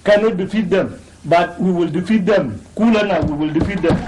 cannot defeat them, but we will defeat them. Kulana, we will defeat them.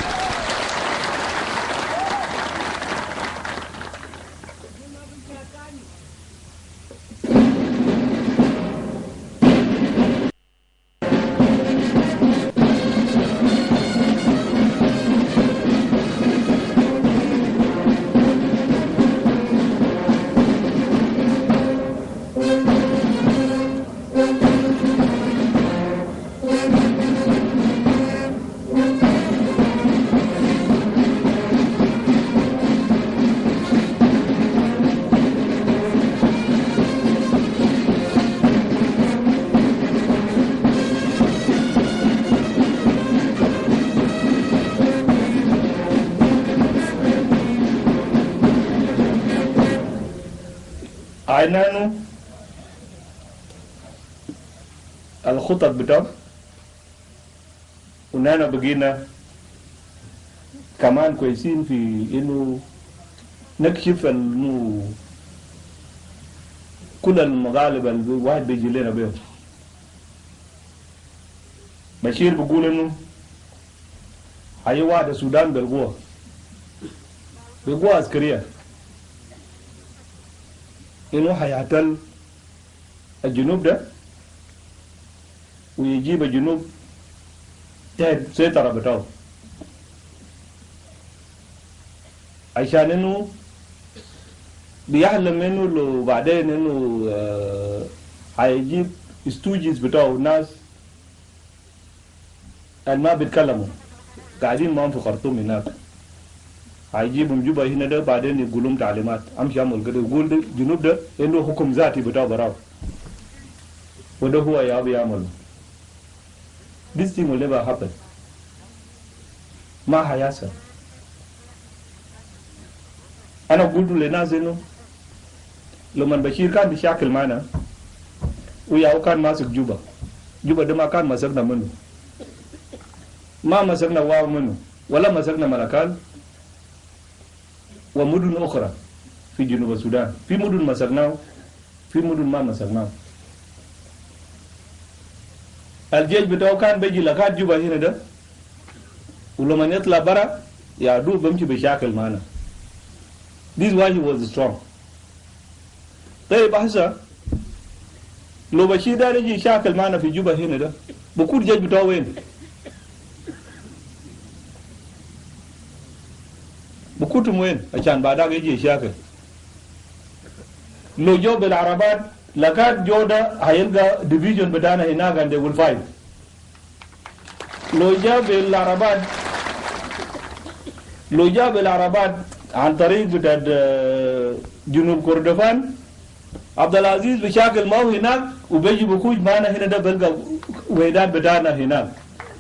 عينانو الخطط بتاعه ونانا بقينا كمان كويسين في انه نكشف انه كل المغالب الواحد بيجي لنا بيهم. بشير بيقول انه هاي واحد السودان بالقوة عسكرية إنه هيعتل الجنوب ده ويجيب الجنوب تحت سيطرة بتاعه عشان إنه بيحلم إنه لو بعدين إنه هيجيب استوجيز بتاعه ناس ما بيتكلموا قاعدين معهم في خرطوم هناك هيجيبهم جوبا هنا ده بعدين يقولهم تعليمات امشي اعمل كده يقول ده جنوب ده انه حكم ذاتي بتاعه براو وده هو يابي يعمل. This thing will never happen. ما هيحصل. انا قلت للناس انه لما بشير كان بيشاكل معنا وياو كان ماسك جوبا ده ما كان مسكنا منه ما مسكنا واو منه ولا مسكنا ملكال ومدن أخرى في جنوب السودان. في مدن مسكناه في مدن ما مسكناه. الجيش بتاعه كان بيجي لغاية جوبا هنا ده ولما يطلع برا يا دوب بمشي بشاكل معنا. This is why he was strong. طيب هسه لو بشير ده يجي يشاكل معنا في جوبا هنا ده بكون الجيش بتاعه وين؟ بكوتم وين عشان بعدها يجي يشاكل. لو جو بالعربات لكاد جودا هيلقى ديفيجن بدانا هناك and they will fight. لو جاء بالعربات عن طريق بتاع جنوب كردفان عبد العزيز بشاكل ما هو هناك وبيجي بكوج معنا هنا ده بلقى ويدات بدانا هناك.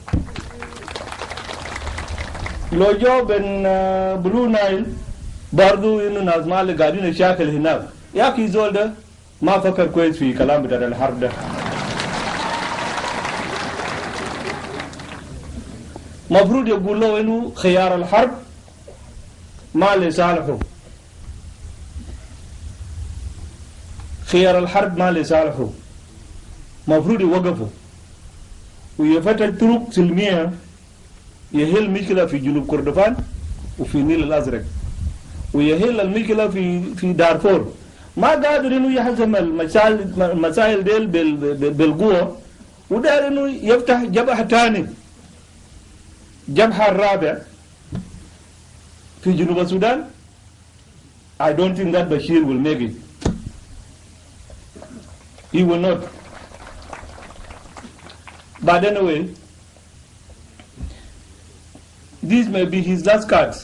لو جو بين بلو نايل برضو انه ناس مالي قاعدين يشاكل هناك. يا اخي زول ده ما فكر كويس في كلام بتاع الحرب ده. مفروض يقول له انه خيار الحرب ما لصالحه. خيار الحرب ما لصالحه. مفروض يوقفه ويفتح طرق سلمية يهل مشكلة في جنوب كردفان وفي النيل الأزرق ويهل المشكلة في دارفور. ما قادر إنه يحسم المسائل ديل بالقوة ودار إنه يفتح جبهة تاني جبهة الرابع في جنوب السودان. I don't think that Bashir will make it. He will not. But anyway, these may be his last cards.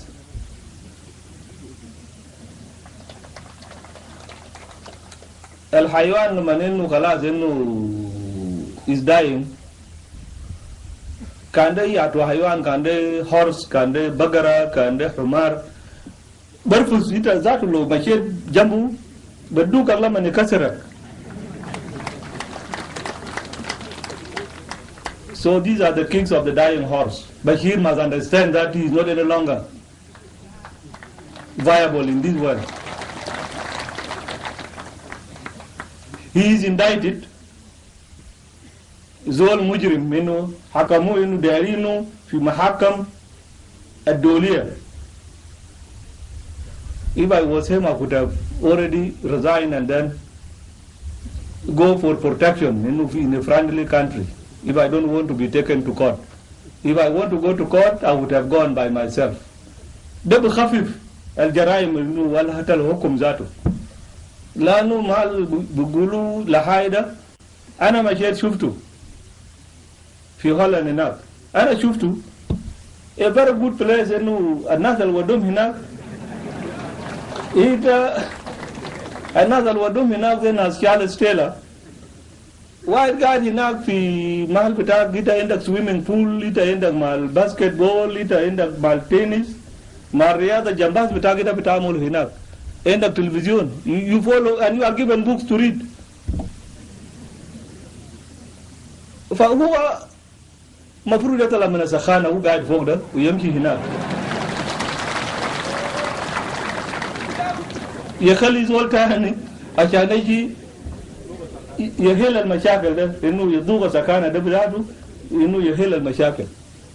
الحيوان لما انه خلاص انه is dying كان ده يعطوا حيوان كان ده horse كان ده بقرة كان ده حمار برفض إنت ذاته لو مشيت جنبه بدوك الله من يكسرك. So these are the kings of the dying horse. Bashir must understand that he is not any longer viable in this world. He is indicted زول مجرم إنه حكموه إنه دايرينه في محاكم الدولية. If I was him, I could have already resigned and then go for protection in a friendly country if I don't want to be taken to court. If I want to go to court, I would have gone by myself. ده بخفف الجرائم إنه ولا حتى الحكم ذاته. لأنه ما بيقولوا لحايدة أنا مشيت شفته في هولندا هناك. أنا شفته a very good place إنه الناس اللي ودوم هناك إذا الناس اللي ودوم هناك زي ناس شارلز تايلر واحد قاعد هناك في محل بتاعك إنت عندك سويمينج بول إنت عندك مال باسكت بول إنت عندك مال تنس مال رياضة جنباس بتاعك إنت بتعمل هناك عندك تلفزيون you follow and you are given books to read. فهو مفروض يطلع من السخانة هو قاعد فوق ده ويمشي هناك يخلي زول تاني عشان يجي يحل المشاكل ده انه يذوق سكانه ده بذاته انه يحل المشاكل.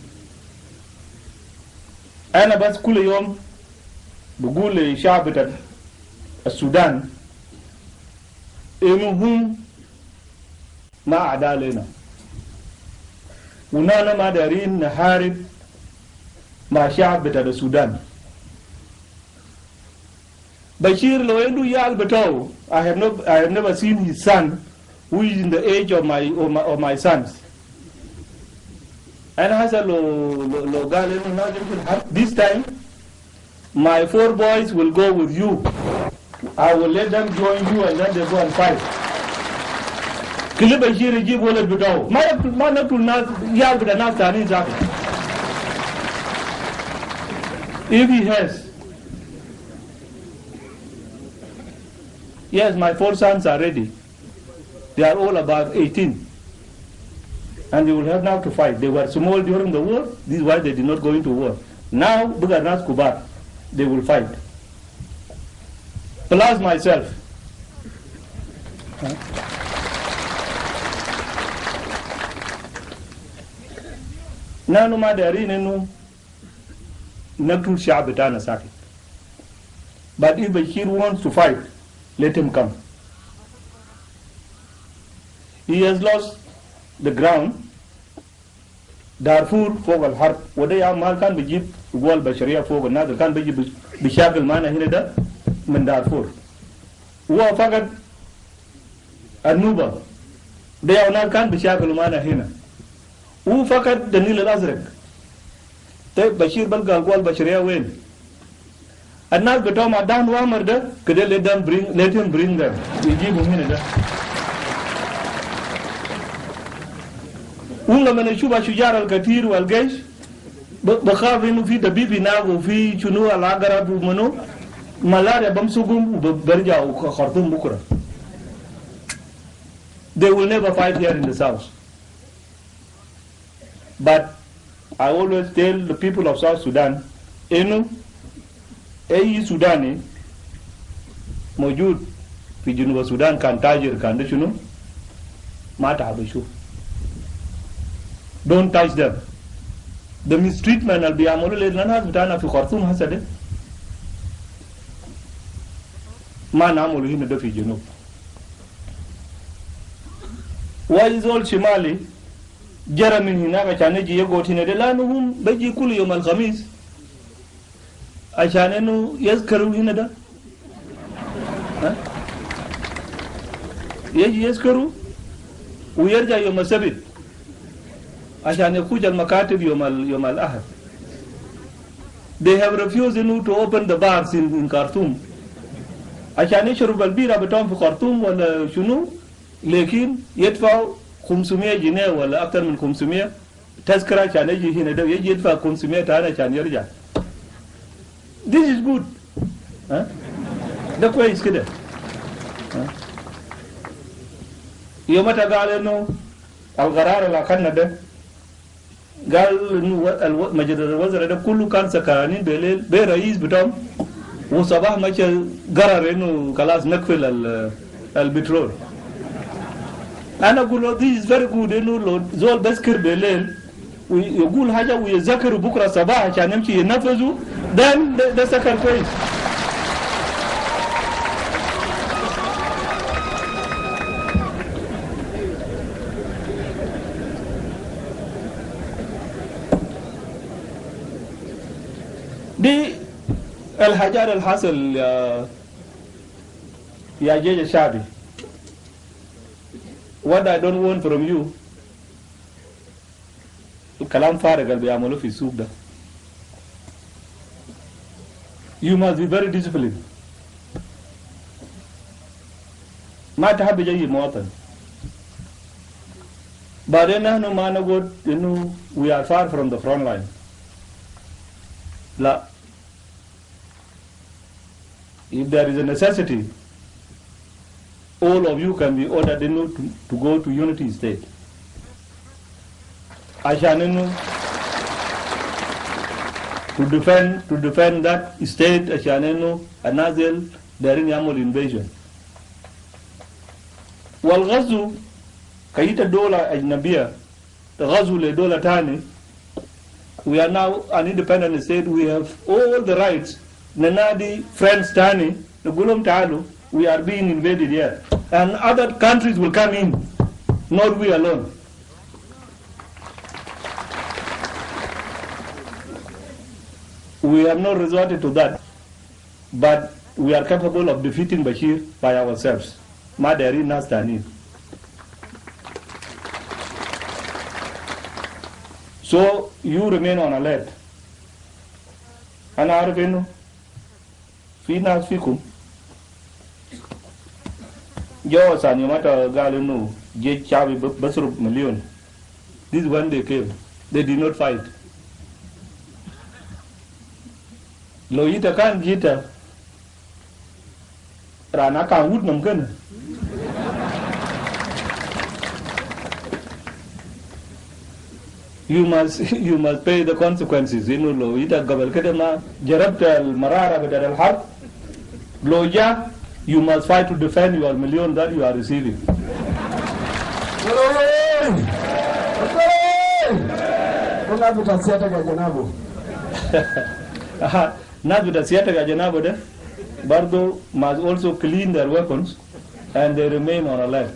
انا بس كل يوم بقول لشعب السودان انه هم ما اعداء لنا ونحن ما دارين نحارب مع شعب بتاع السودان. Bashir lo endo yal beto I have never seen his son who is in the age of my sons. And has a lo this time my 4 boys will go with you. I will let them join you and then they go and fight. Kile Bashir give wala beto ma na tul nas yal beta nas tani zaki. If he has yes, my 4 sons are ready. They are all about 18. And they will have now to fight. They were small during the war. This is why they did not go into war. Now, Bugarnas Kubar, they will fight. Plus myself. Nanu madari nenu nakul shabitana sakit. But if Bashir wants to fight, let him come. He has lost the ground. Darfur فوق الحرب وده يا ما كان بيجيب قوى بشرية فوق الناس كان بيجي بيشاكل معنا هنا ده من دارفور. هو فقط النوبة ده يا ناس كان بيشاكل معنا هنا. هو فقط النيل الأزرق. طيب بشير بلقى القوى البشرية وين؟ الناس بتوع مدان وامر ده كده let him bring them يجيبوا هنا ده. ولما نشوف الشجار الكثير والجيش بخاف انه في دبيب هناك وفي شنو العقرب ومنو ملاريا بمسكهم وبرجعوا خرطوم بكره. They will never fight here in the south. But I always tell the people of South Sudan انه اي سوداني موجود في جنوب السودان كان تاجر كان ده شنو ما تعبشوا. Don't touch them. The mistreatment اللي بيعملوا للناس بتاعنا في خرطوم هسه ده ما نعمله هنا ده في جنوب. ويزول شمالي جرى من هناك عشان يجي يقعد هنا ده لأنه هم بيجي كل يوم الخميس عشان انه يذكروا هنا ده يجي يذكروا ويرجع يوم السبت عشان يخرج المكاتب يوم الأحد. They have refused to open the bars in Khartoum عشان يشرب البيرة بتاعهم في خرطوم ولا شنو لكن يدفعوا 500 جنيه ولا أكثر من 500 تذكرة عشان يجي هنا ده يجي يدفع 500 تاني عشان يرجع. This is good. ده كويس كده. يوم قال انه القرار اللي اخذنا ده قال انه مجلس الوزراء ده كله كان سكرانين بالليل برئيس بتاعهم وصباح ماشي قرر انه خلاص نقفل البترول. أنا أقول this is very good إنه زول بذكر بالليل ويقول حاجة ويذكر بكرة صباح عشان يمشي ينفذه ده سكر كويس. دي الحاجات الحاصل يا جيش الشعبي. What I don't want from you الكلام فارغ اللي بيعملوه في السوق ده. You must be very disciplined. ما تحب جاي مواطن. بعدين نحن ما نقول إنه we are far from the front line. لا. If there is a necessity, all of you can be ordered to go to unity state. عشان to defend that state عشان إنه النازل دارين يعمل invasion. والغزو كيت الدولة أجنبية غزو لدولة تاني. We are now an independent state. We have all the rights. Nanadi friends tani نقولهم تعالوا. We are being invaded here, and other countries will come in, not we alone. We have not resorted to that, but we are capable of defeating Bashir by ourselves. Madari Nastani. So you remain on alert. أنا عارف إنه في ناس فيكم جوا ثانية متى قالوا إنه جيش شعبي بصرف مليون. This is when they came. They did not fight. لو يتا كان جيتا رانا كان ود ممكن. You must pay the consequences. إنه لو يتا قبل كده ما جربت المرارة بدل الحرب لو جاء you must fight to defend your million that you are receiving. Not with the Siata Janabo, Bardo must also clean their weapons and they remain on alert.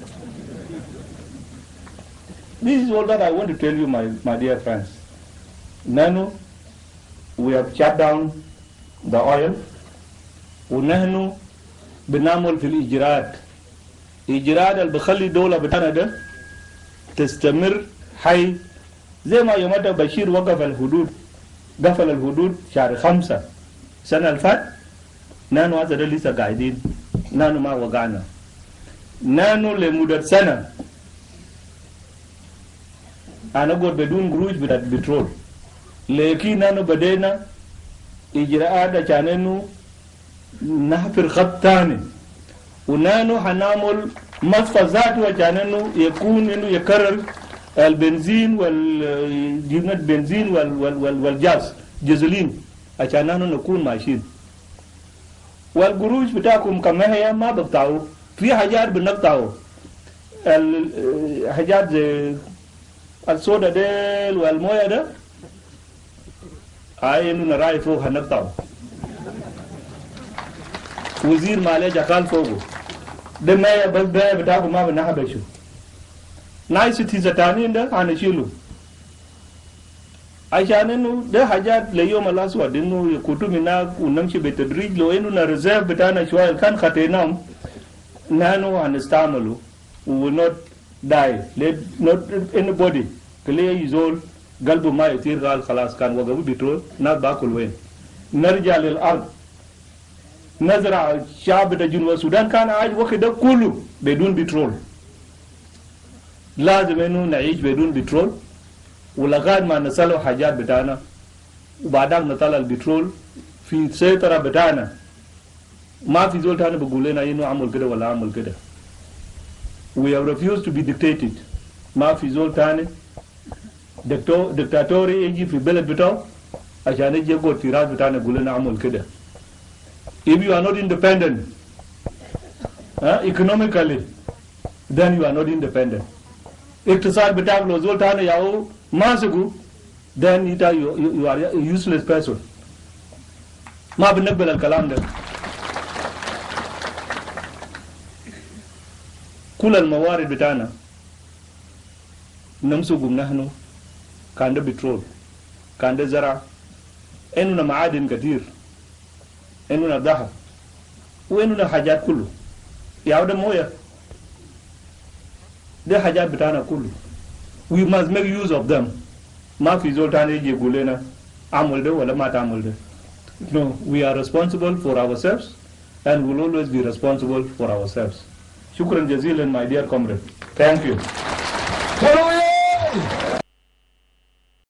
This is all that I want to tell you, my dear friends. Nano, we have shut down the oil. ونحن بنعمل في الإجراءات. إجراءات اللي بخلي الدولة بتاعنا ده تستمر حي زي ما يوم بشير وقف الحدود قفل الحدود شهر 5 سنة الفات. نحن هذا لسه قاعدين. نحن ما وقعنا. نحن لمدة سنة أنا قلت بدون قروش بتاعت بترول. لكن نحن بدينا إجراءات عشان إنه نحفر خط ثاني ونحن حنعمل مصفى ذاته عشان إنه يكون إنه يكرر البنزين والجبنة بنزين والجاز جازولين عشان نحن نكون ماشيين. والقروش بتاعكم كما هي ما بقطعوا. في حاجات بنقطعوا. الحاجات زي الصودا ديل والمويه ده هاي إنه نراعي فوق هنقطعوا. وزير مالية قال فوقه ده ما بس ده بتاعه ما بنحبشه. نايس تيزتانين ده هنشيله عشان إنه ده حاجات ليوم الأسود إنه يكتب هناك ونمشي بالتدريج. لو إنه نرزيف بتاعنا شوية كان خطيناهم نحن هنستعمله. We will not die. Let not anybody clear his own قلبه ما يطير قال خلاص كان وقفوا بترول ناس باكل وين. نرجع للأرض نزرع الشعب جنوب السودان كان عايش وقت ده كله بدون بترول. لازم إنه نعيش بدون بترول ولغاية ما نصلوا حاجات بتاعنا وبعدين نطلع البترول في سيطرة بتاعنا. ما في زول تاني بقول لنا إنه عمل كده ولا عمل كده. We have refused to be dictated. ما في زول تاني دكتاتوري يجي في بلد بتاعه عشان يجي يقول في راس بتاعنا يقول لنا عمل كده. If you are not independent economically, then you are not independent. Iktisad bitak lo zoltana yao masigu, then you are a useless person. Ma bنقبل الكلام ده. كل الموارد بتاعنا نمسكهم نحن، كان ده بترول، كان ده زرع، إننا معادن كتير، إننا ذهب، وإننا حاجات كله. يا ده موية، ده حاجات بتاعنا كله. We must make use of them. ما في زول تاني يجي يقول لنا أعمل ده ولا ما تعمل ده. No, we are responsible for ourselves and will always be responsible for ourselves. Shukran jazilan, my dear comrade. Thank you.